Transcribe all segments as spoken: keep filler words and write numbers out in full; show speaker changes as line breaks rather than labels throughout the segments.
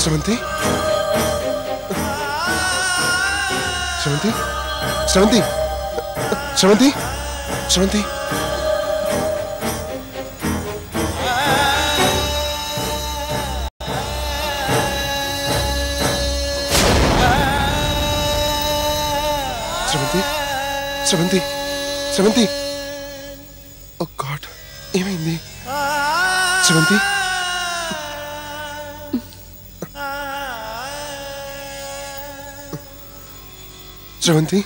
Sravanthi Sravanthi Sravanthi Sravanthi Sravanthi Sravanthi Sravanthi Sravanthi oh God ఏమైంది శ్రవంతి శ్రవంతి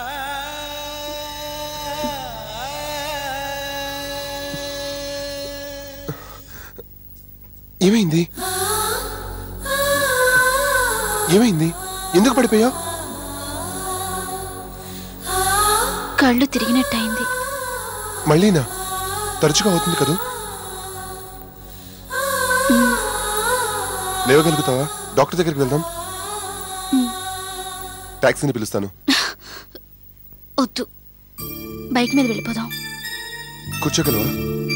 ఏమైంది ఏమైంది ఎందుకు పడిపోయావు
కళ్ళు తిరిగినట్టయింది
మళ్ళీనా తరచుగా అవుతుంది కదూ లేవగలుగుతావా డాక్టర్ దగ్గరికి వెళ్దాం టాక్సీని పిలుస్తాను
వద్దు బైక్ మీద వెళ్ళిపోదాం
కూర్చోగలవా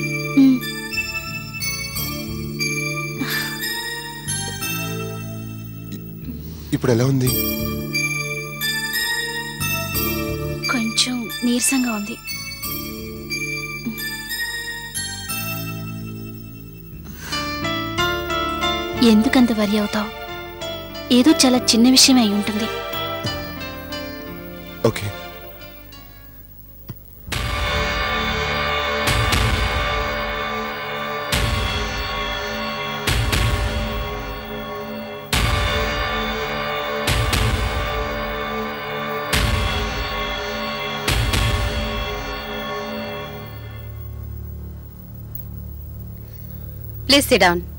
ఇప్పుడు ఎలా ఉంది
కొంచెం నీరసంగా ఉంది ఎందుకంత వరి అవుతావు ఏదో చాలా చిన్న విషయమే అయి ఉంటుంది
okay
Please sit down.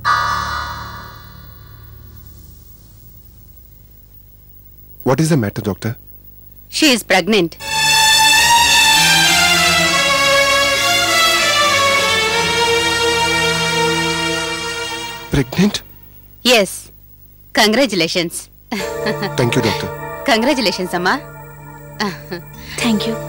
What is the matter, doctor?
She is pregnant.
Pregnant?
Yes. Congratulations.
Thank you, doctor.
Congratulations, Amma.
Thank you.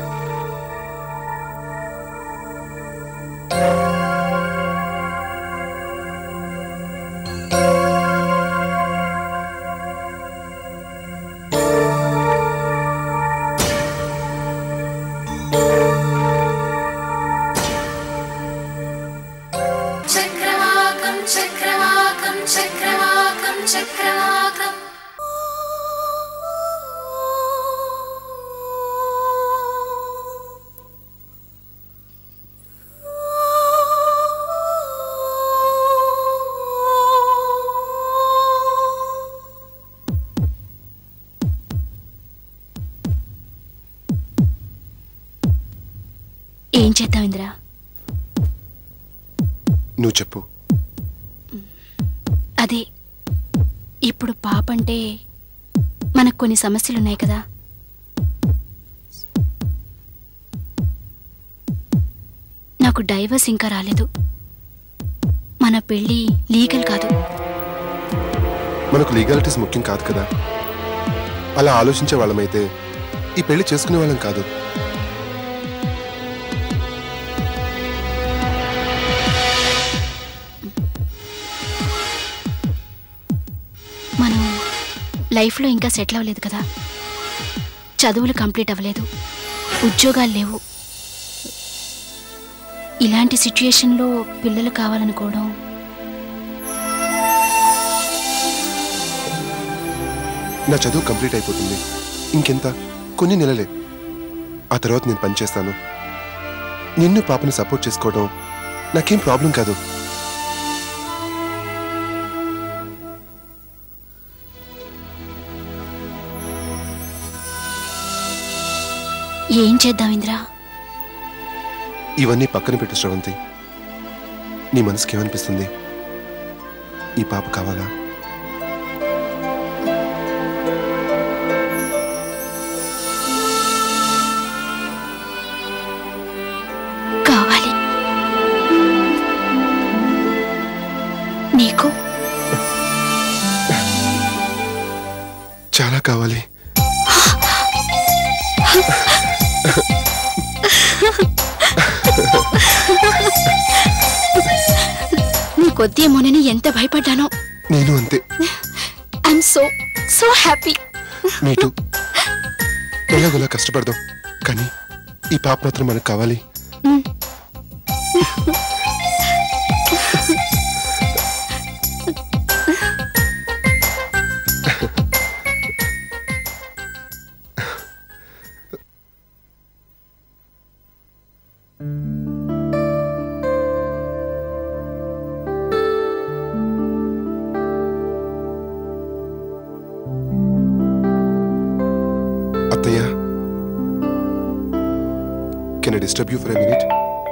ఏం చేద్దాం ఇంద్రా
నువ్వు చెప్పు
అదే ఇప్పుడు పాపంటే మనకు కొన్ని సమస్యలున్నాయి కదా నాకు డైవర్స్ ఇంకా రాలేదు మన పెళ్ళి లీగల్ కాదు
మనకు లీగాలిటీస్ ముఖ్యం కాదు కదా అలా ఆలోచించే వాళ్ళమైతే ఈ పెళ్లి చేసుకునే వాళ్ళం కాదు
మనం లైఫ్లో ఇంకా సెటిల్ అవ్వలేదు కదా చదువులు కంప్లీట్ అవ్వలేదు ఉద్యోగాలు లేవు ఇలాంటి సిచ్యుయేషన్లో పిల్లలు కావాలనుకోవడం
నా చదువు కంప్లీట్ అయిపోతుంది ఇంకెంత కొన్ని నెలలే ఆ తర్వాత నేను పనిచేస్తాను నిన్ను పాపను సపోర్ట్ చేసుకోవడం నాకేం ప్రాబ్లం కాదు
ఏం చేద్దాం ఇంద్రా
ఇవన్నీ పక్కన పెట్టు శ్రవంతి నీ మనసుకి ఏమనిపిస్తుంది ఈ పాప కావాలా
కావాలి నీకు
చాలా కావాలి
నీ కొద్దేమోనని ఎంత భయపడ్డానో
నేను అంతే
ఐఎమ్ సో సో హ్యాపీ.
మీటు ఎలాగోలా కష్టపడదాం, కానీ ఈ పాప మాత్రం మనకు కావాలి. అత్తయ్య, can I disturb you for a minute?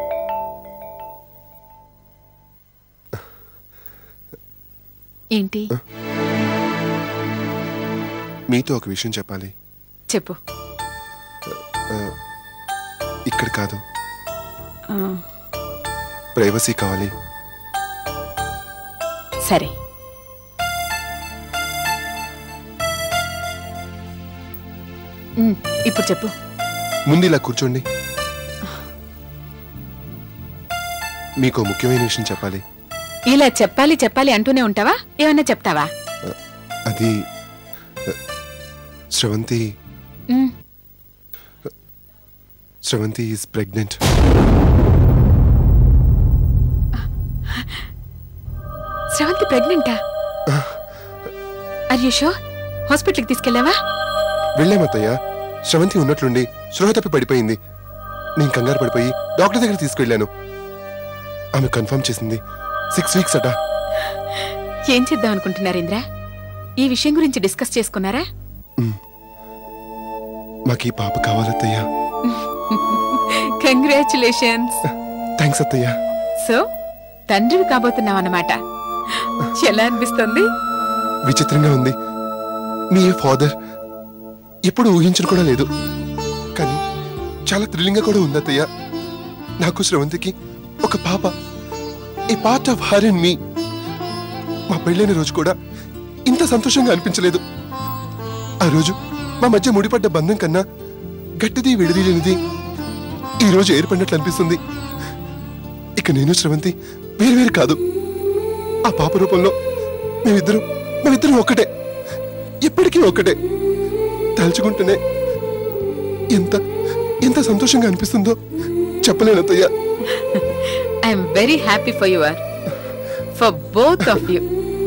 ఏంటి?
మీతో ఒక విషయం చెప్పాలి.
చెప్పు.
ఇక్కడ కాదు, ప్రైవసీ కావాలి.
సరే, ఇప్పుడు చెప్పు.
ముందు ఇలా కూర్చోండి. మీకు ముఖ్యమైన విషయం చెప్పాలి.
ఇలా చెప్పాలి చెప్పాలి అంటూనే ఉంటావా? ఏమన్నా చెప్తావా?
అది శ్రవంతి శ్రవంతి ఈజ్ ప్రెగ్నెంట్.
శ్రవంతి ప్రెగ్నెంటా? Are you sure? హాస్పిటల్కి తీసుకెళ్ళావా?
వెళ్ళామత్తయ్య. శ్రవంతి ఉన్నట్లుండి స్పృహ తప్పి పడిపోయింది. నేను కంగారు పడిపోయి డాక్టర్ దగ్గర తీసుకెళ్లాను. ఆమె కన్ఫర్మ్ చేసింది సిక్స్ వీక్స్ అట.
ఏం చేద్దాం అనుకుంటున్నారు ఇంద్ర? ఈ విషయం గురించి డిస్కస్ చేసుకున్నారా?
మాకు ఈ పాప కావాలత్తయ్య.
కంగ్రాచులేషన్స్.
థ్యాంక్స్ అత్తయ్య.
సో తండ్రివి కాబోతున్నావు అన్నమాట. ఎలా అనిపిస్తుంది?
విచిత్రంగా ఉంది. మీ ఫాదర్ ఎప్పుడు ఊహించను కూడా లేదు, కానీ చాలా థ్రిల్లింగ్ గా కూడా ఉంది అత్తయ్య. నాకు శ్రవంతికి ఒక పాప, a part of her and me. మా పెళ్ళైన రోజు కూడా ఇంత సంతోషంగా అనిపించలేదు. ఆ రోజు మా మధ్య ముడిపడ్డ బంధం కన్నా గట్టిది విడదీయలేనిది ఈ రోజు ఏర్పడినట్లు అనిపిస్తుంది. ఇక నేను శ్రవంతి వేరు కాదు. ఆ పాప రూపంలో మేమిద్దరం మేమిద్దరం ఒక్కటే, ఎప్పటికీ ఒక్కటే. తలుచుకుంటేనే ఎంత ఎంత సంతోషంగా అనిపిస్తుందో చెప్పలేను అత్తయ్య.
I'm very happy for your for both of you.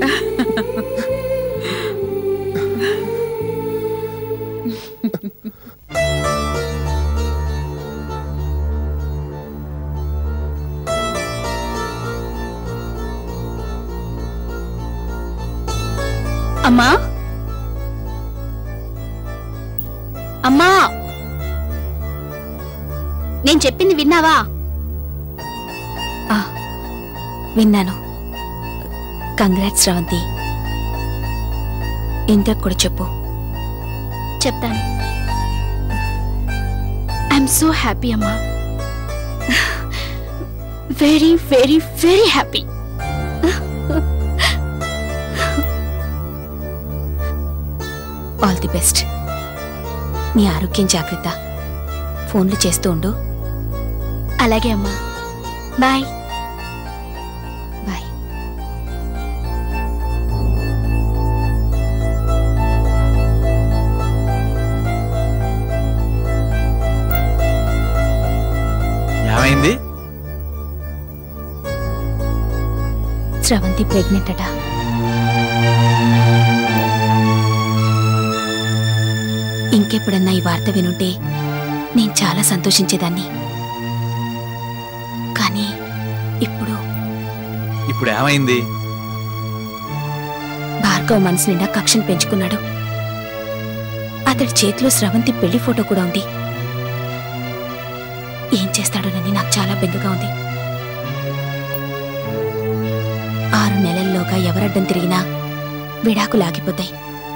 అమ్మా, అమ్మా, నేను చెప్పింది విన్నావా?
విన్నాను. కంగ్రాట్స్ శ్రవంతి. ఇంద్రకు కూడా చెప్పు.
చెప్తాను. ఐఎమ్ సో హ్యాపీ అమ్మా, very very very happy.
All the best. నీ ఆరోగ్యం జాగ్రత్త. ఫోన్లు చేస్తూ ఉండు.
అలాగే అమ్మా. బాయ్.
బాయ్.
ఏమైంది?
శ్రవంతి ప్రెగ్నెంట్ అట. ఇంకెప్పుడన్నా ఈ వార్త వినుంటే నేను చాలా సంతోషించేదాన్ని. కానీ ఇప్పుడు
ఇప్పుడు ఏమైంది?
భార్గవ్ మనసు నిండా కక్షను పెంచుకున్నాడు. అతడి చేతిలో శ్రవంతి పెళ్లి ఫోటో కూడా ఉంది. ఏం చేస్తాడోనని నాకు చాలా బెంగగా ఉంది. ఆరు నెలల్లోగా ఎవరడ్డం తిరిగినా విడాకులు ఆగిపోతాయి.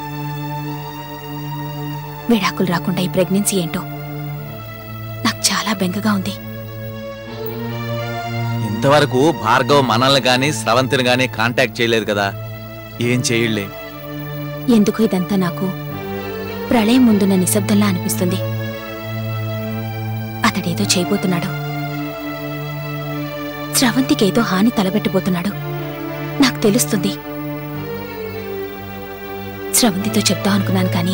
విడాకులు రాకుండా ఈ ప్రెగ్నెన్సీ ఏంటో నాకు చాలా బెంగగా ఉంది.
ఇంతవరకు భార్గవ్ మనల్ని గాని స్రవంతిని గాని కాంటాక్ట్ చేయలేదు కదా, ఏం చేయలే.
ఎందుకు ఇదంతా నాకు ప్రళయం ముందున్న నిశ్శబ్దంలా అనిపిస్తుంది. అతడేదో చేయబోతున్నాడు. స్రవంతికేదో హాని తలబెట్టబోతున్నాడు. నాకు తెలుస్తుంది. స్రవంతితో చెప్తా అనుకున్నాను కానీ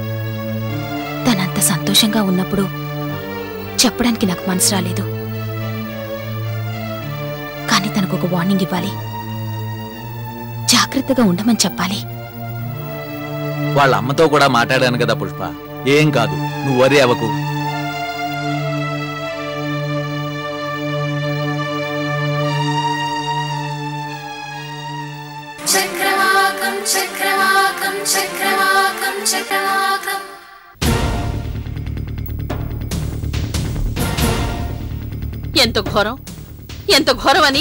తనంత సంతోషంగా ఉన్నప్పుడు చెప్పడానికి నాకు మనసు రాలేదు. కానీ తనకు ఒక వార్నింగ్ ఇవ్వాలి, జాగ్రత్తగా ఉండమని చెప్పాలి.
వాళ్ళ అమ్మతో కూడా మాట్లాడాను కదా పుష్ప, ఏం కాదు, నువ్వు వరి అవ్వకు.
చక్రవాకం చక్రవాకం చక్రవాకం చక్రవాకం.
ఎంత ఘోరం, ఎంత ఘోరం అని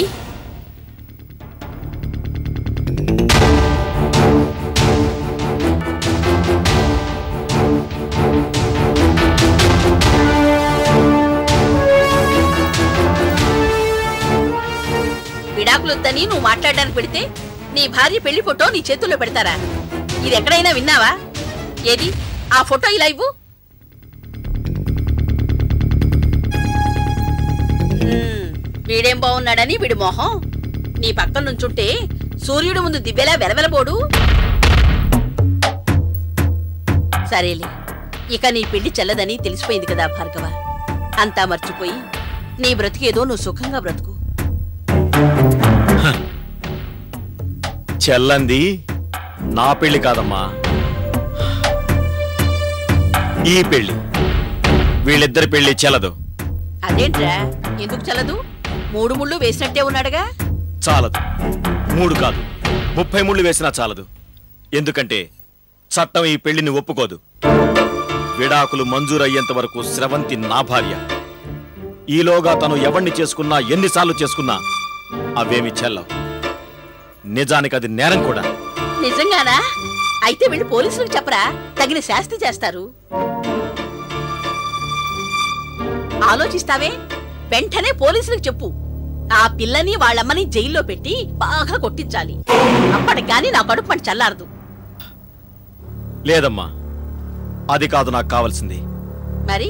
విడాకులొద్దని నువ్వు మాట్లాడడానికి పెడితే నీ భార్య పెళ్లి ఫోటో నీ చేతుల్లో పెడతారా? ఇది ఎక్కడైనా విన్నావా? ఏది ఆ ఫోటో ఇలా ఇవ్వు. వీడేం బాగున్నాడని వీడి మొహం నీ పక్కన నుంచుంటే సూర్యుడు ముందు దివ్యలా వెలవెలబోడు. సరేలే, ఇక నీ పెళ్లి చెల్లదని తెలిసిపోయింది కదా భార్గవ. అంతా మర్చిపోయి నీ బ్రతికేదో నువ్వు సుఖంగా బ్రతుకు.
చెల్లంది నా పెళ్లి కాదమ్మా, ఈ పెళ్లి. వీళ్ళిద్దరి పెళ్లి చెల్లదు.
అదేంట్రా, ఎందుకు చెల్లదు? మూడు ముళ్ళు వేసినట్టే ఉన్నాడుగా.
చాలదు, మూడు కాదు ముప్పై ముళ్ళు వేసినా చాలదు. ఎందుకంటే చట్టం ఈ పెళ్లిని ఒప్పుకోదు. విడాకులు మంజూరయ్యేంత వరకు స్రవంతి నా భార్య. ఈలోగా తను ఎవణ్ణి చేసుకున్నా, ఎన్నిసార్లు చేసుకున్నా అవేమి చెల్లవు. నిజానికి అది నేరం కూడా.
నిజంగానా? అయితే వెళ్ళి పోలీసులకు చెప్పరా, తగిన శాస్తి చేస్తారు. ఆలోచిస్తావే, వెంటనే పోలీసులకు చెప్పు. ఆ పిల్లని వాళ్ళమ్మని జైల్లో పెట్టి బాగా కొట్టించాలి. అప్పటికి గాని నా కడుపు పని చల్లారదు.
లేదమ్మా, అది కాదు నాకు కావాల్సింది.
మరి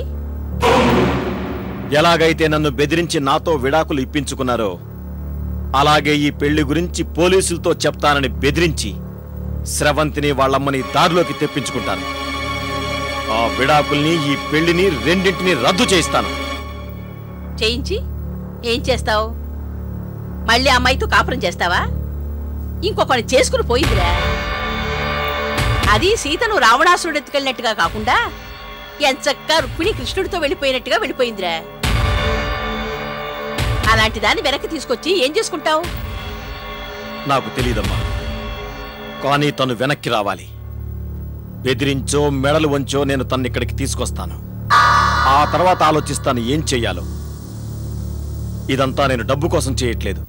ఎలాగైతే నన్ను బెదిరించి నాతో విడాకులు ఇప్పించుకున్నారో అలాగే ఈ పెళ్లి గురించి పోలీసులతో చెప్తానని బెదిరించి స్రవంతిని వాళ్ళమ్మని దారిలోకి తెప్పించుకుంటాను. ఆ విడాకుల్ని, ఈ పెళ్లిని రెండింటిని రద్దు చేయిస్తాను.
చేయించి ఏం చేస్తావు? మళ్ళీ అమ్మాయితో కాపురం చేస్తావా? ఇంకొకటి చేసుకుని పోయిందిరా. అది సీతను రావణాసురుడు ఎత్తుకెళ్ళినట్టుగా కాకుండా ఎంచక్కా రుక్మిణి కృష్ణుడితో వెళ్ళిపోయినట్టుగా వెళ్ళిపోయిందిరా. అలాంటి దాన్ని వెనక్కి తీసుకొచ్చి ఏం చేసుకుంటావు?
నాకు తెలియదమ్మా, కానీ తను వెనక్కి రావాలి. బెదిరించో మెడలు వంచో నేను తన్ని ఇక్కడికి తీసుకొస్తాను. ఆ తర్వాత ఆలోచిస్తాను ఏం చెయ్యాలో. ఇదంతా నేను డబ్బు కోసం చేయట్లేదు.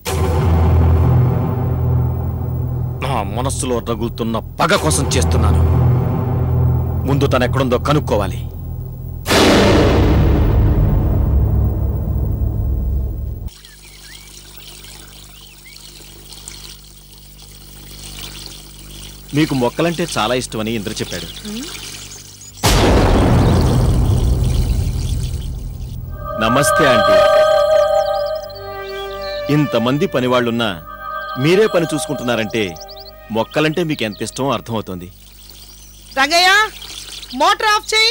నా మనస్సులో రగులుతున్న పగ కోసం చేస్తున్నాను. ముందు తనెక్కడుందో కనుక్కోవాలి. మీకు మొక్కలంటే చాలా ఇష్టమని ఇంద్ర చెప్పాడు. నమస్తే ఆంటీ. ఇంతమంది పనివాళ్లున్నా మీరే పని చూసుకుంటున్నారంటే మొక్కలంటే మీకు ఎంత ఇష్టమో అర్థమవుతోంది.
రంగయ్య, మోటార్ ఆఫ్ చేయి.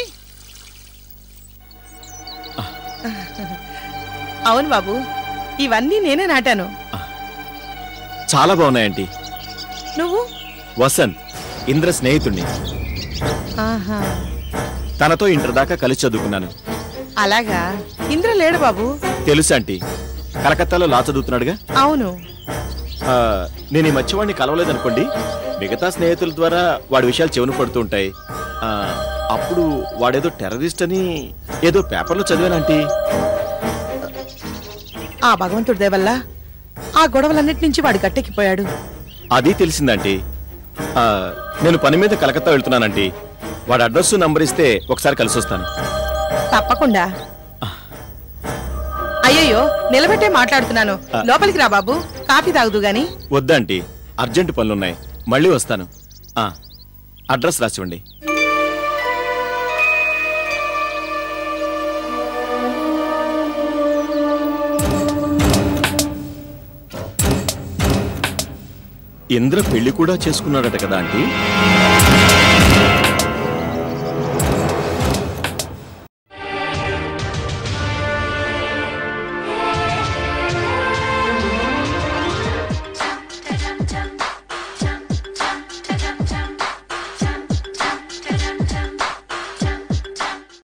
అవును బాబు, ఇవన్నీ నేనే నాటాను.
చాలా బాగున్నాయంటీ.
నువ్వు?
వసంత్, ఇంద్ర స్నేహితుణ్ణి.
ఆహా,
తనతో ఇంటర్ దాకా కలిసి చదువుకున్నాను.
అలాగా? ఇంద్ర లేడు బాబు.
తెలుసు ఆంటీ, కలకత్తాలో లా చదువుతున్నాడుగా.
అవును.
నేను ఈ మధ్యవాడిని కలవలేదనుకోండి, మిగతా స్నేహితుల ద్వారా వాడి విషయాలు చెవును పడుతూ ఉంటాయి. అప్పుడు వాడేదో టెర్రరిస్ట్ అని ఏదో పేపర్లో చదివానంటీ.
ఆ భగవంతుడి దయ వల్ల ఆ గొడవలన్నిటి నుంచి వాడు గట్టెక్కిపోయాడు.
అది తెలిసిందంటీ. నేను పని మీద కలకత్తా వెళ్తున్నానంటీ. వాడి అడ్రస్ నంబర్ ఇస్తే ఒకసారి కలిసి వస్తాను.
తప్పకుండా. అయ్యయ్యో, నిలబెట్టే మాట్లాడుతున్నాను. లోపలికి రా బాబు, కాఫీ తాగుదు గాని.
వద్దంటీ, అర్జెంట్ పనులున్నాయి. మళ్ళీ వస్తాను. అడ్రస్ రాసివ్వండి. ఇంద్ర పెళ్లి కూడా చేసుకున్నాడట కదా ఆంటీ?